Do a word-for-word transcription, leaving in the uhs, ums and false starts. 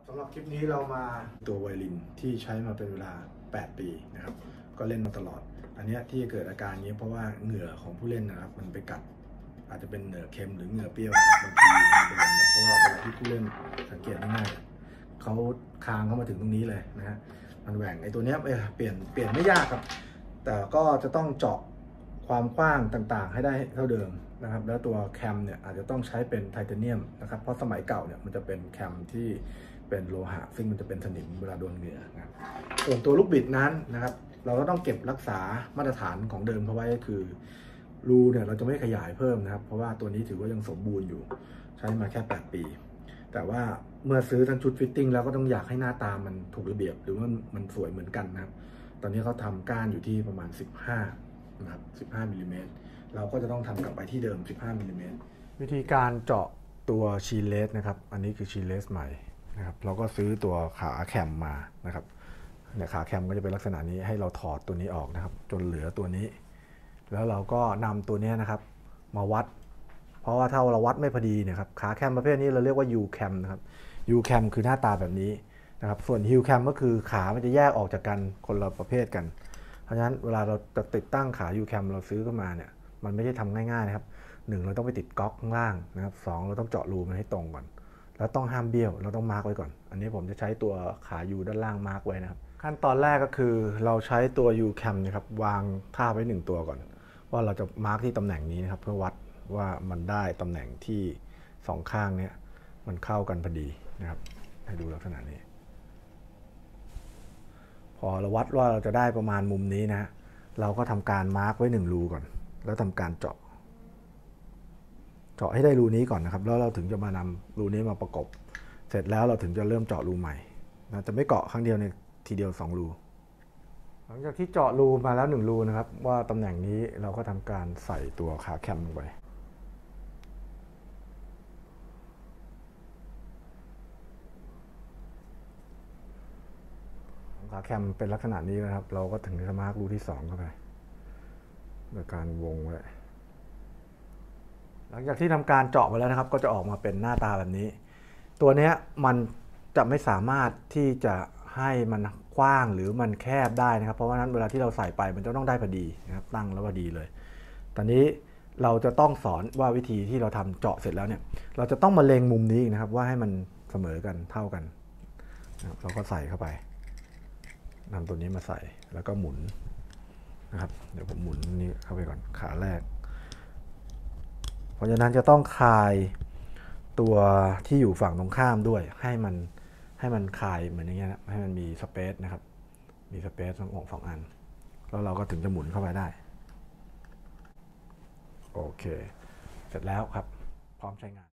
สำหรับคลิปนี้เรามาตัวไวลินที่ใช้มาเป็นเวลาแปดปีนะครับก็เล่นมาตลอดอันนี้ที่เกิดอาการนี้เพราะว่าเหงื่อของผู้เล่นนะครับมันไปกัดอาจจะเป็นเหงื่อเค็มหรือเหงื่อเปรี้ยวบางทีมันเป็นเพราะว่าเวลาที่ผู้เล่นสังเกตง่ายๆเขาคางเข้ามาถึงตรงนี้เลยนะฮะมันแหว่งไอ้ตัวนี้เปลี่ยนเปลี่ยนไม่ยากครับแต่ก็จะต้องเจาะความกว้างต่างๆให้ได้เท่าเดิมนะครับแล้วตัวแคมเนี่ยอาจจะต้องใช้เป็นไทเทเนียมนะครับเพราะสมัยเก่าเนี่ยมันจะเป็นแคมที่เป็นโลหะซึ่งมันจะเป็นสนิมเวลาโดนเหงื่อนะครับส่วนตัวลูกบิดนั้นนะครับเราก็ต้องเก็บรักษามาตรฐานของเดิมเขาไว้ก็คือรูเนี่ยเราจะไม่ขยายเพิ่มนะครับเพราะว่าตัวนี้ถือว่ายังสมบูรณ์อยู่ใช้มาแค่แปดปีแต่ว่าเมื่อซื้อทั้งชุดฟิตติ้งแล้วก็ต้องอยากให้หน้าตามันถูกระเบียบหรือว่ามันสวยเหมือนกันนะครับตอนนี้เขาทำก้านอยู่ที่ประมาณสิบห้านะครับสิบห้ามิลลิเมตรเราก็จะต้องทำกลับไปที่เดิมสิบห้ามิลลิเมตรวิธีการเจาะตัวชีเลสนะครับอันนี้คือชีเลสใหม่นะครับเราก็ซื้อตัวขาแคมมานะครับเนี่ยขาแคมก็จะเป็นลักษณะนี้ให้เราถอดตัวนี้ออกนะครับจนเหลือตัวนี้แล้วเราก็นำตัวนี้นะครับมาวัดเพราะว่าถ้าเราวัดไม่พอดีเนี่ยครับขาแคมประเภทนี้เราเรียกว่า U cam นะครับ U cam คือหน้าตาแบบนี้นะครับส่วน Heel cam ก็คือขามันจะแยกออกจากกันคนละประเภทกันเพราะฉะนั้นเวลาเราจะติดตั้งขา U cam เราซื้อเข้ามาเนี่ยมันไม่ใช่ทำง่ายๆนะครับหนึ่งเราต้องไปติดก๊อกข้างล่างนะครับสองเราต้องเจาะรูมันให้ตรงก่อนแล้วต้องห้ามเบี้ยวเราต้องมาร์กไว้ก่อนอันนี้ผมจะใช้ตัวขา U ด้านล่างมาร์กไว้นะครับขั้นตอนแรกก็คือเราใช้ตัว U cam นะครับวางท่าไว้หนึ่งตัวก่อนว่าเราจะมาร์กที่ตำแหน่งนี้นะครับเพื่อวัดว่ามันได้ตำแหน่งที่สองข้างเนี้ยมันเข้ากันพอดีนะครับให้ดูลักษณะนี้พอเราวัดว่าเราจะได้ประมาณมุมนี้นะเราก็ทำการมาร์กไว้หนึ่งรูก่อนแล้วทำการเจาะเจาะให้ได้รูนี้ก่อนนะครับแล้วเราถึงจะมานำรูนี้มาประกบเสร็จแล้วเราถึงจะเริ่มเจาะรูใหม่นะจะไม่เกาะครั้งเดียวในทีเดียวสองรูหลังจากที่เจาะรูมาแล้วหนึ่งรูนะครับว่าตำแหน่งนี้เราก็ทำการใส่ตัวขาแคมลงไปขาแคมเป็นลักษณะนี้นะครับเราก็ถึงจะมาร์กรูที่สองเข้าไปโดยการวงไว้หลังจากที่ทำการเจาะไปแล้วนะครับก็จะออกมาเป็นหน้าตาแบบนี้ตัวนี้มันจะไม่สามารถที่จะให้มันกว้างหรือมันแคบได้นะครับเพราะว่านั้นเวลาที่เราใส่ไปมันจะต้องได้พอดีนะครับตั้งแล้วพอดีเลยตอนนี้เราจะต้องสอนว่าวิธีที่เราทำเจาะเสร็จแล้วเนี่ยเราจะต้องมาเล็งมุมนี้นะครับว่าให้มันเสมอกันเท่ากันนะครับเราก็ใส่เข้าไปนำตัวนี้มาใส่แล้วก็หมุนนะครับเดี๋ยวผมหมุนนี้เข้าไปก่อนขาแรกเพราะฉะนั้นจะต้องคลายตัวที่อยู่ฝั่งตรงข้ามด้วยให้มันให้มันคลายเหมือนอย่างเงี้ยนะให้มันมีสเปซนะครับมีสเปซทั้งสองอันแล้วเราก็ถึงจะหมุนเข้าไปได้โอเคเสร็จแล้วครับพร้อมใช้งาน